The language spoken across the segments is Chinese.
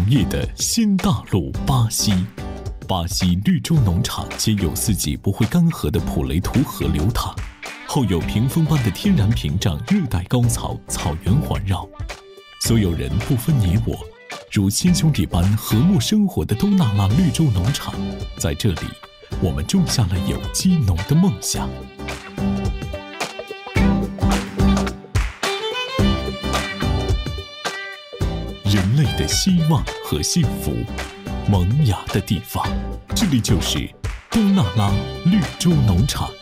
业的新大陆巴西。巴西绿洲农场皆有四季不会干涸的普雷图河流淌，后有屏风般的天然屏障热带高草草原环绕，所有人不分你我，如亲兄弟般和睦生活的东纳拉绿洲农场，在这里，我们种下了有机农的梦想。人类的希望和幸福，萌芽的地方，这里就是东纳拉绿洲农场。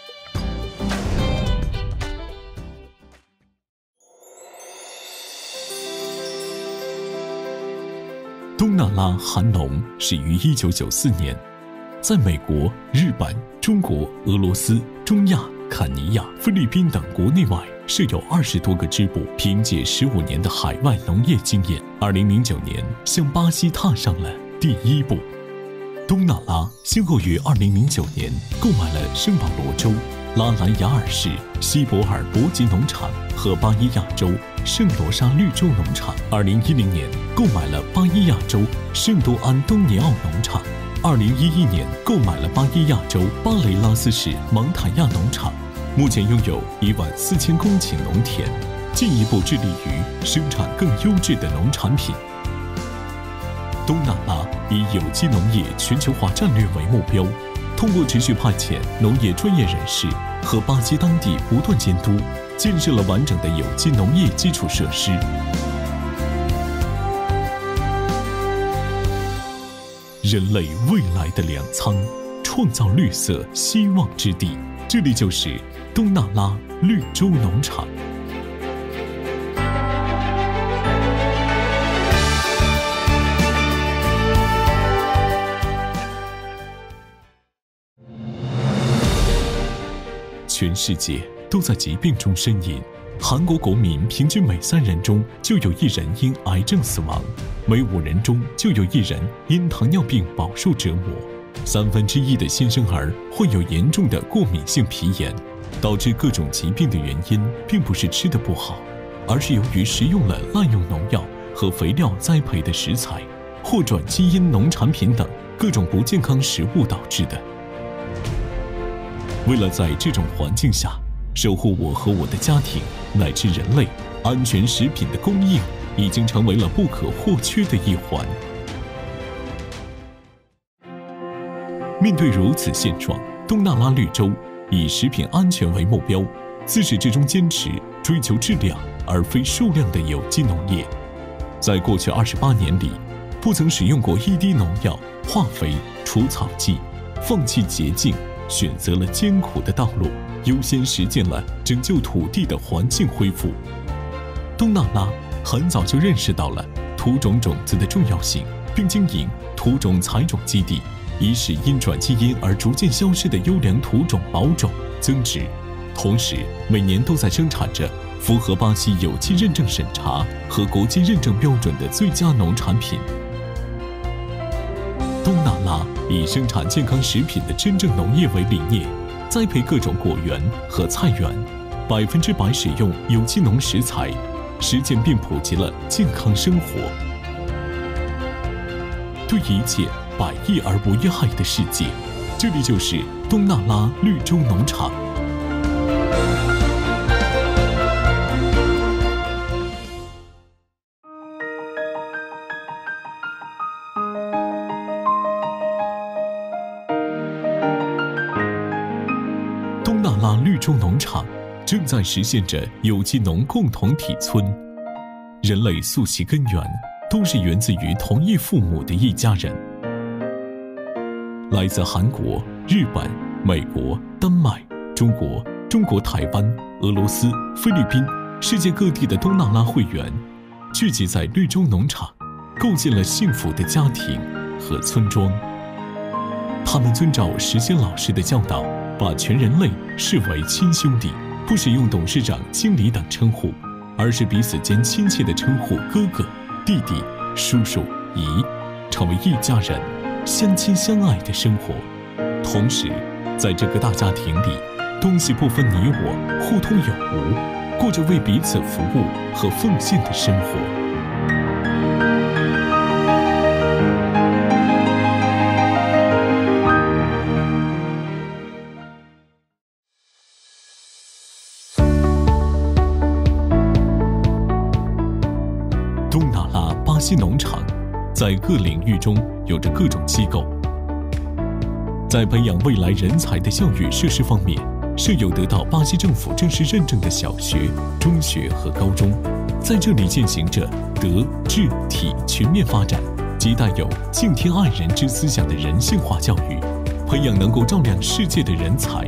东纳拉含农始于1994年，在美国、日本、中国、俄罗斯、中亚、坎尼亚、菲律宾等国内外设有20多个支部，凭借15年的海外农业经验，2009年向巴西踏上了第一步。东纳拉先后于2009年购买了圣保罗州拉莱雅尔市西博尔博吉农场和巴伊亚州圣罗莎绿洲农场，2010年购买了巴伊亚州圣多安东尼奥农场，2011年购买了巴伊亚州巴雷拉斯市蒙塔亚农场，目前拥有14000公顷农田，进一步致力于生产更优质的农产品。东纳拉以有机农业全球化战略为目标，通过持续派遣农业专业人士和巴西当地不断监督，建设了完整的有机农业基础设施。人类未来的粮仓，创造绿色希望之地，这里就是东纳拉绿洲农场。全世界都在疾病中呻吟，韩国国民平均每3人中就有1人因癌症死亡，每5人中就有1人因糖尿病饱受折磨，1/3的新生儿患有严重的过敏性皮炎。导致各种疾病的原因并不是吃得不好，而是由于食用了滥用农药和肥料栽培的食材，或转基因农产品等各种不健康食物导致的。为了在这种环境下守护我和我的家庭乃至人类，安全食品的供应已经成为了不可或缺的一环。面对如此现状，东纳拉绿洲以食品安全为目标，自始至终坚持追求质量而非数量的有机农业。在过去28年里，不曾使用过一滴农药、化肥、除草剂，放弃捷径，选择了艰苦的道路，优先实践了拯救土地的环境恢复。东纳拉很早就认识到了土种种子的重要性，并经营土种采种基地，以使因转基因而逐渐消失的优良土种保种增值，同时每年都在生产着符合巴西有机认证审查和国际认证标准的最佳农产品。东纳拉以生产健康食品的真正农业为理念，栽培各种果园和菜园，100%使用有机农食材，实践并普及了健康生活。对一切百益而不一害的世界，这里就是东纳拉绿洲农场。东纳拉绿洲农场正在实现着有机农共同体村，人类溯其根源，都是源自于同一父母的一家人。来自韩国、日本、美国、丹麦、中国台湾、俄罗斯、菲律宾，世界各地的东纳拉会员，聚集在绿洲农场，构建了幸福的家庭和村庄。他们遵照石仙老师的教导，把全人类视为亲兄弟，不使用董事长、经理等称呼，而是彼此间亲切地称呼哥哥、弟弟、叔叔、姨，成为一家人，相亲相爱的生活。同时，在这个大家庭里，东西不分你我，互通有无，过着为彼此服务和奉献的生活。 西农场在各领域中有着各种机构。在培养未来人才的教育设施方面，设有得到巴西政府正式认证的小学、中学和高中，在这里践行着德智体全面发展及带有敬天爱人之思想的人性化教育，培养能够照亮世界的人才。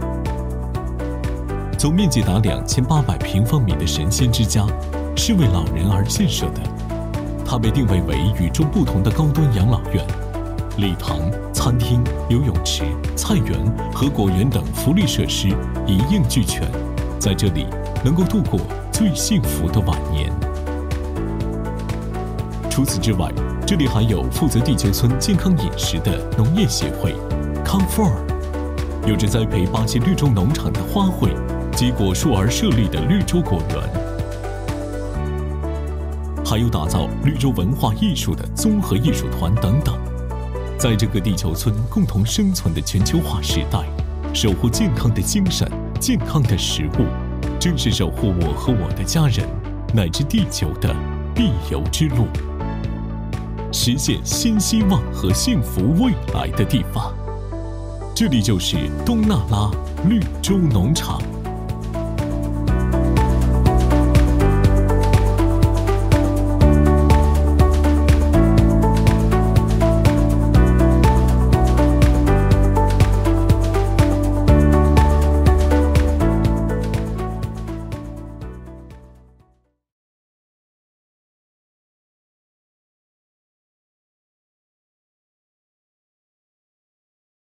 总面积达2800平方米的神仙之家，是为老人而建设的。它被定位为与众不同的高端养老院，礼堂、餐厅、游泳池、菜园和果园等福利设施一应俱全，在这里能够度过最幸福的晚年。除此之外，这里还有负责地球村健康饮食的农业协会 Conform， 有着栽培巴西绿洲农场的花卉及果树而设立的绿洲果园，还有打造绿洲文化艺术的综合艺术团等等。在这个地球村共同生存的全球化时代，守护健康的精神、健康的食物，正是守护我和我的家人乃至地球的必由之路，实现新希望和幸福未来的地方。这里就是东纳拉绿洲农场。